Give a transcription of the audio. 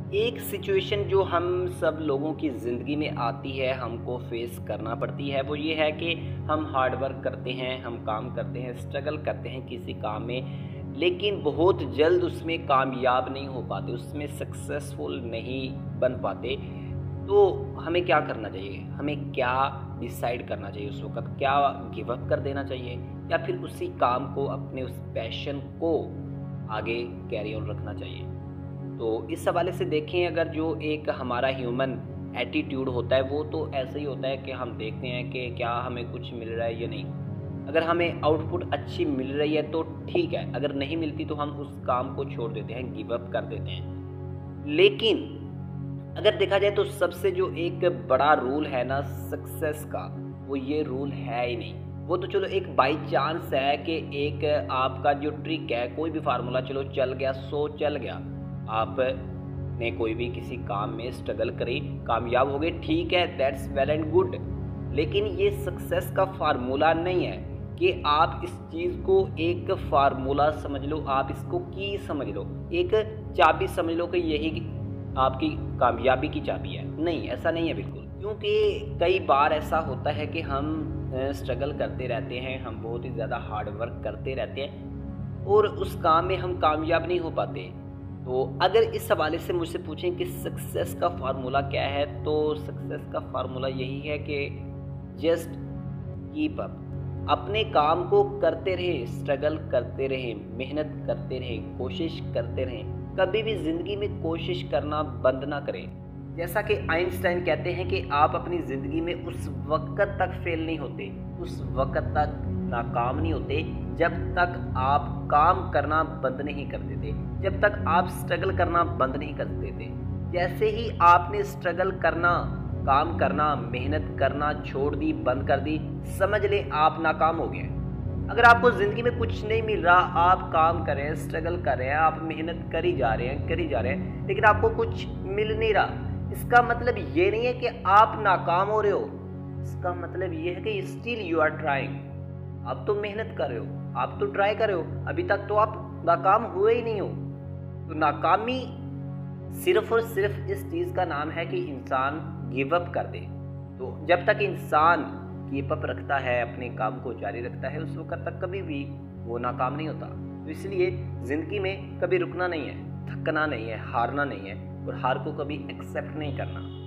एक सिचुएशन जो हम सब लोगों की ज़िंदगी में आती है, हमको फेस करना पड़ती है, वो ये है कि हम हार्ड वर्क करते हैं, हम काम करते हैं, स्ट्रगल करते हैं किसी काम में, लेकिन बहुत जल्द उसमें कामयाब नहीं हो पाते, उसमें सक्सेसफुल नहीं बन पाते। तो हमें क्या करना चाहिए? हमें क्या डिसाइड करना चाहिए उस वक़्त? क्या गिव अप कर देना चाहिए या फिर उसी काम को, अपने उस पैशन को आगे कैरी ऑन रखना चाहिए? तो इस हवाले से देखें, अगर जो एक हमारा ह्यूमन एटीट्यूड होता है वो तो ऐसे ही होता है कि हम देखते हैं कि क्या हमें कुछ मिल रहा है या नहीं। अगर हमें आउटपुट अच्छी मिल रही है तो ठीक है, अगर नहीं मिलती तो हम उस काम को छोड़ देते हैं, गिव अप कर देते हैं। लेकिन अगर देखा जाए तो सबसे जो एक बड़ा रूल है ना सक्सेस का, वो ये रूल है ही नहीं। वो तो चलो एक बाई चांस है कि एक आपका जो ट्रिक है, कोई भी फार्मूला चलो चल गया, सो चल गया, आपने कोई भी किसी काम में स्ट्रगल करी, कामयाब हो गए, ठीक है, दैट्स वेल एंड गुड। लेकिन ये सक्सेस का फार्मूला नहीं है कि आप इस चीज़ को एक फार्मूला समझ लो, आप इसको की समझ लो, एक चाबी समझ लो कि यही आपकी कामयाबी की चाबी है। नहीं, ऐसा नहीं है बिल्कुल। क्योंकि कई बार ऐसा होता है कि हम स्ट्रगल करते रहते हैं, हम बहुत ही ज़्यादा हार्ड वर्क करते रहते हैं और उस काम में हम कामयाब नहीं हो पाते। तो अगर इस हवाले से मुझसे पूछें कि सक्सेस का फार्मूला क्या है, तो सक्सेस का फार्मूला यही है कि जस्ट कीप अप, अपने काम को करते रहें, स्ट्रगल करते रहें, मेहनत करते रहें, कोशिश करते रहें। कभी भी ज़िंदगी में कोशिश करना बंद ना करें। जैसा कि आइंस्टाइन कहते हैं कि आप अपनी ज़िंदगी में उस वक़्त तक फेल नहीं होते, उस वक़्त तक नाकाम नहीं होते जब तक आप काम करना बंद नहीं कर देते, जब तक आप स्ट्रगल करना बंद नहीं कर देते। जैसे ही आपने स्ट्रगल करना, काम करना, मेहनत करना छोड़ दी, बंद कर दी, समझ लें आप नाकाम हो गए। अगर आपको ज़िंदगी में कुछ नहीं मिल रहा, आप काम कर रहे हैं, स्ट्रगल कर रहे हैं, आप मेहनत करी जा रहे हैं, लेकिन आपको कुछ मिल नहीं रहा, इसका मतलब ये नहीं है कि आप नाकाम हो रहे हो। इसका मतलब ये है कि स्टिल यू आर ट्राइंग। आप तो मेहनत कर रहे हो, आप तो ट्राई कर रहे हो, अभी तक तो आप नाकाम हुए ही नहीं हो। तो नाकामी सिर्फ और सिर्फ इस चीज़ का नाम है कि इंसान गिव अप कर दे। तो जब तक इंसान कीप अप रखता है, अपने काम को जारी रखता है, उस वक्त तक कभी भी वो नाकाम नहीं होता। तो इसलिए ज़िंदगी में कभी रुकना नहीं है, थकना नहीं है, हारना नहीं है और हार को कभी एक्सेप्ट नहीं करना।